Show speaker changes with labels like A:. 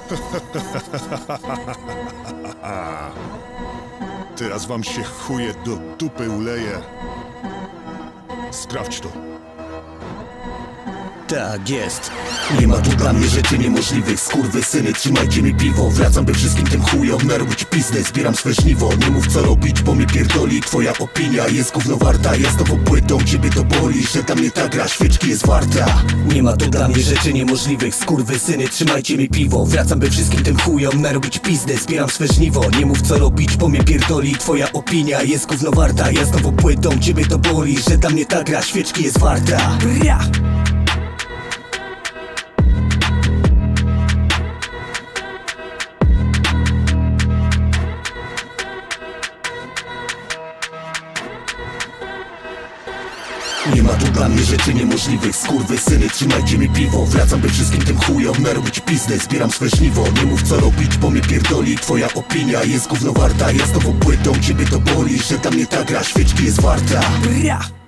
A: Teraz wam się chuje do dupy uleje. Sprawdź to.
B: Tak jest. Nie ma tu dla mnie rzeczy niemożliwych. Skurwysyny, trzymajcie mi piwo. Wracam by wszystkim tym chujom narobić pizdę. Zbieram swe żniwo. Nie mów co robić, bo mnie pierdoli. Twoja opinia jest gówno warta. Ja z tobą płytą, ciebie to boli, że dla mnie ta gra świeczki jest warta. Nie ma tu dla mnie rzeczy niemożliwych. Skurwysyny, trzymajcie mi piwo. Wracam by wszystkim tym chujom narobić pizdę. Zbieram swe żniwo. Nie mów co robić, bo mnie pierdoli. Twoja opinia jest gówno warta. Ja z tobą płytą, ciebie to boli, że dla mnie ta gra świeczki jest warta. Bria! Nie ma tu dla mnie rzeczy niemożliwych. Skurwysyny, trzymajcie mi piwo. Wracam by wszystkim tym chujom narobić pizdę. Zbieram swe żniwo. Nie mów co robić, bo mnie pierdoli. Twoja opinia jest gówno warta. Ja z tobą płytą, ciebie to boli, że dla mnie ta gra świeczki jest warta. Bria!